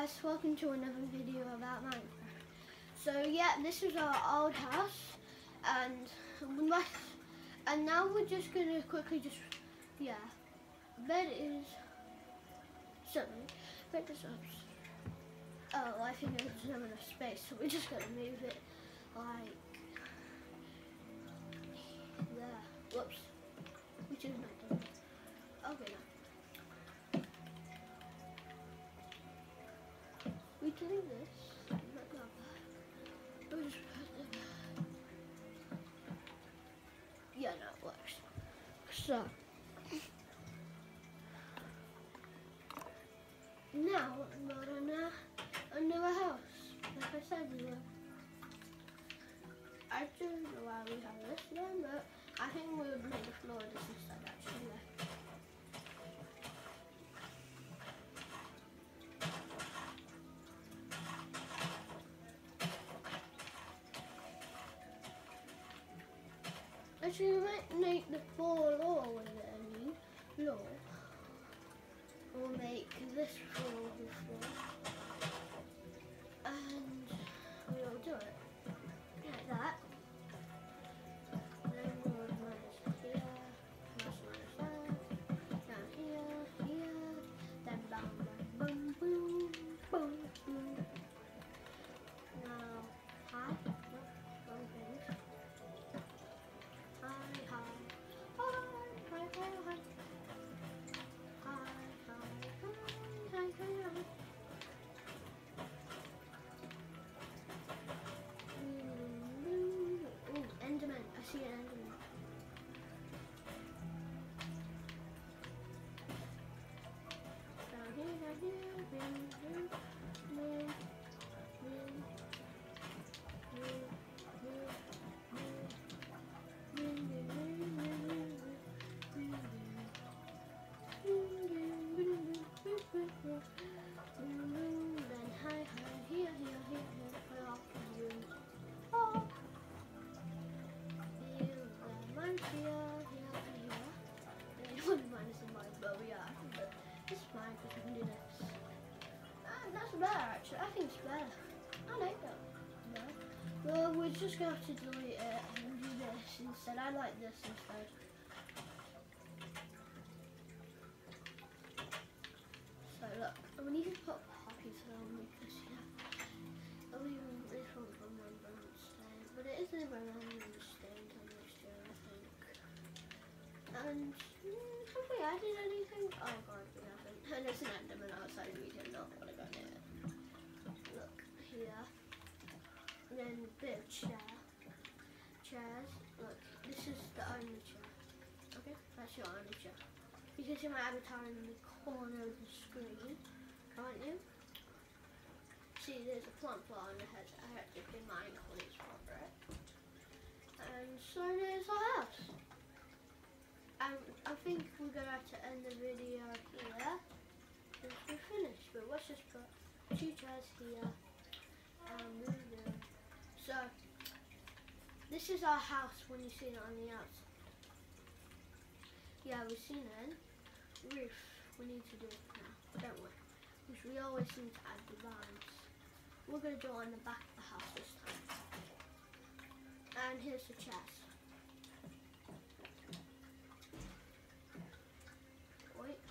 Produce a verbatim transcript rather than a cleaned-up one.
guys, welcome to another video about Minecraft. So yeah, this is our old house, and we must, and now we're just gonna quickly just, yeah, bed is something, bed is up. Oh, I think there's not enough space, so we're just gonna move it like there. Whoops, which is not done. Okay, now. We can do this. Not that. We'll just put it. Yeah, no, it works. So now I'm going on a, another house. Like I said, we were. I don't know why we have this there, but I think we would make the floor this instead actually. Actually, we might make the floor lower with it, I mean, floor. We'll make this floor the floor. And we'll do it like that. Then we'll organize here, organize there, down here, here, then bam, bam, boom, boom, boom, boom. Now, hi, one thing. Hi, hi, hi, hi, hi, hi, hi, hi, hi, hi, hi. Ooh, Enderman, I see an Enderman. Down here, down here, boom, boom, boom, boom, then hi, hi, here, here, here, here, put off the room. Oh, here, there, mine's here, here, here. And you wouldn't mind this in mine, but we are. But it's fine because we can do this. Ah, that's better actually. I think it's better. I like that. No. Well, we're just going to have to delete it and do this instead. I like this instead. So look, we need to put poppies on because yeah, I'll even this one from Remembrance Day, but it isn't a Remembrance Day until next year, I think. And mm, have we added anything? Oh god, we haven't. And there's an Enderman outside. We do not want to go near it. Look here. And then a bit of chair. Chairs. Look, this is the only chair. Okay, that's your only chair. You can see my avatar in the corner of the screen, can't you? See, there's a plant flower on the head. I have to do mine colleagues for it. And so there's our house. And I think we're going to have to end the video here since we're finished. But let's just put two chairs here and move them. So, this is our house when you see it on the outside. Yeah, we've seen it. Roof, we need to do it now, don't we? Because we always seem to add the vines. We're going to do it on the back of the house this time. And here's the chest. Wait.